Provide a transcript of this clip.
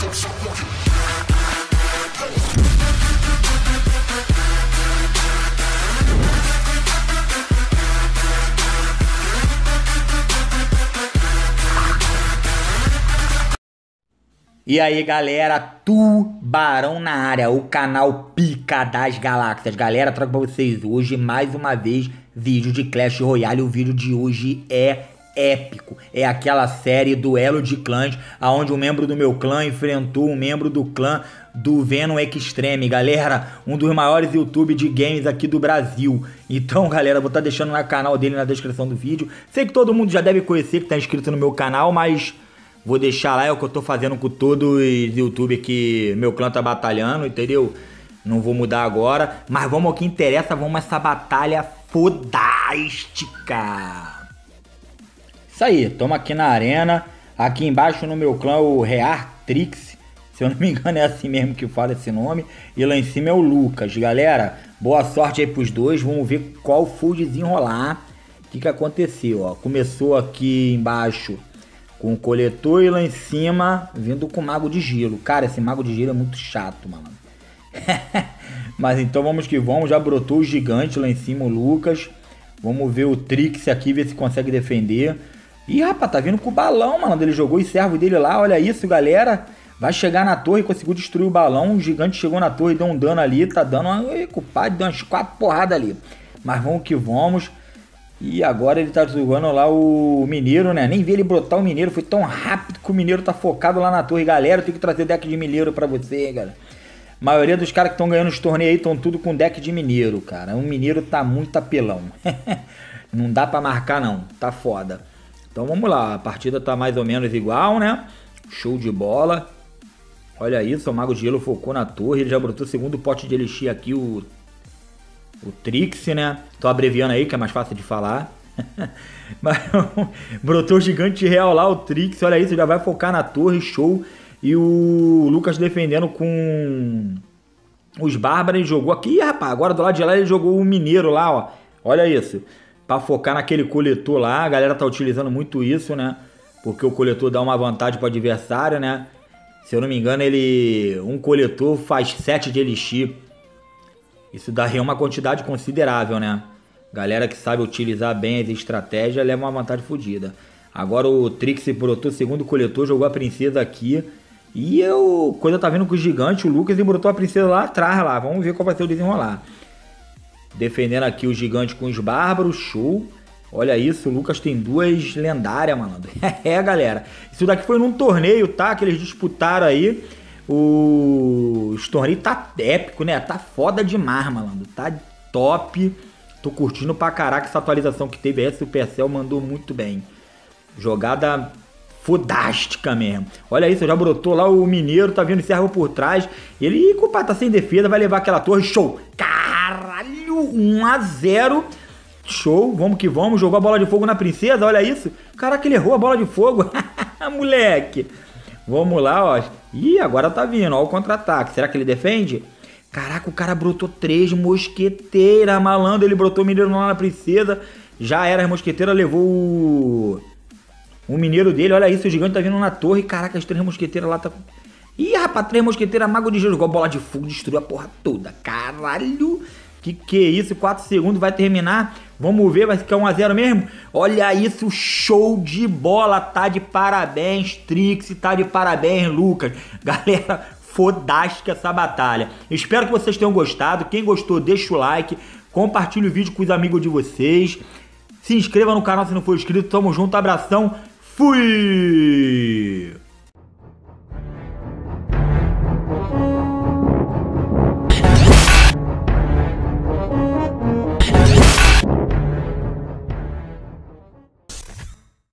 E aí galera, Tubarão na área, o canal Pica das Galáxias. Galera, trago pra vocês hoje mais uma vez vídeo de Clash Royale. O vídeo de hoje é épico, é aquela série Duelo de Clãs, onde um membro do meu clã enfrentou um membro do clã do Venom Extreme. Galera, um dos maiores YouTube de games aqui do Brasil. Então galera, vou estar deixando no canal dele na descrição do vídeo. Sei que todo mundo já deve conhecer que tá inscrito no meu canal, mas vou deixar lá, é o que eu tô fazendo com todos os YouTube que meu clã tá batalhando, entendeu? Não vou mudar agora, mas vamos ao que interessa, vamos a essa batalha fodástica. Isso aí, tamo aqui na arena, aqui embaixo no meu clã o Reartrix, se eu não me engano é assim mesmo que fala esse nome, e lá em cima é o Lucas. Galera, boa sorte aí pros dois, vamos ver qual foi o desenrolar, o que aconteceu, ó. Começou aqui embaixo com o coletor e lá em cima vindo com o mago de gelo. Cara, esse mago de gelo é muito chato, mano. Mas então vamos que vamos. Já brotou o gigante lá em cima, o Lucas. Vamos ver o Trix aqui, ver se consegue defender. Ih, rapaz, tá vindo com o balão, mano. Ele jogou os servos dele lá. Olha isso, galera. Vai chegar na torre, conseguiu destruir o balão. O gigante chegou na torre, deu um dano ali. Tá dando uma... Culpado, deu umas 4 porradas ali. Mas vamos que vamos. E agora ele tá jogando lá o mineiro, né? Nem vi ele brotar o mineiro. Foi tão rápido que o mineiro tá focado lá na torre. Galera, eu tenho que trazer deck de mineiro pra você, galera. A maioria dos caras que estão ganhando os torneios aí estão tudo com deck de mineiro, cara. O mineiro tá muito apelão. Não dá pra marcar, não. Tá foda. Então vamos lá. A partida tá mais ou menos igual, né? Show de bola. Olha isso. O Mago de Gelo focou na torre. Ele já brotou o segundo pote de elixir aqui, o Trix, né? Tô abreviando aí, que é mais fácil de falar. Mas brotou o gigante real lá, o Trix. Olha isso, já vai focar na torre, show. E o Lucas defendendo com os bárbaros. Ele jogou aqui, rapaz. Agora do lado de lá ele jogou o mineiro lá, ó. Olha isso. Pra focar naquele coletor lá. A galera tá utilizando muito isso, né? Porque o coletor dá uma vantagem pro adversário, né? Se eu não me engano, um coletor faz 7 de elixir. Isso daí é uma quantidade considerável, né? Galera que sabe utilizar bem as estratégias leva uma vantagem fodida. Agora o Trix brotou o segundo coletor, jogou a princesa aqui. E coisa tá vindo com o gigante, o Lucas, e brotou a princesa lá atrás. Lá. Vamos ver qual vai ser o desenrolar. Defendendo aqui o gigante com os bárbaros, show. Olha isso, o Lucas tem 2 lendárias, mano. É, galera. Isso daqui foi num torneio, tá? Que eles disputaram aí. Os torneios tá épico, né? Tá foda demais, malandro. Tá top. Tô curtindo pra caraca essa atualização que teve aí. A Supercell mandou muito bem. Jogada fodástica mesmo. Olha isso, já brotou lá o mineiro. Tá vindo o servo por trás. Ele, compadre, tá sem defesa. Vai levar aquela torre. Show. Caralho, 1-0. Show. Vamos que vamos. Jogou a bola de fogo na princesa. Olha isso. Caraca, ele errou a bola de fogo. Moleque. Vamos lá, ó. Ih, agora tá vindo, ó, o contra-ataque. Será que ele defende? Caraca, o cara brotou 3 mosqueteiras, malandro. Ele brotou o mineiro lá na princesa. Já era, as mosqueteiras levou o mineiro dele. Olha isso, o gigante tá vindo na torre. Caraca, as 3 mosqueteiras lá tá... Ih, rapaz, 3 mosqueteiras, mago de gelo. Jogou a bola de fogo, destruiu a porra toda. Caralho. Que é isso? 4 segundos, vai terminar. Vamos ver, vai ficar 1-0 mesmo? Olha isso, show de bola. Tá de parabéns, Trix. Tá de parabéns, Lucas. Galera, fodástica essa batalha. Espero que vocês tenham gostado. Quem gostou, deixa o like. Compartilhe o vídeo com os amigos de vocês. Se inscreva no canal se não for inscrito. Tamo junto, abração. Fui!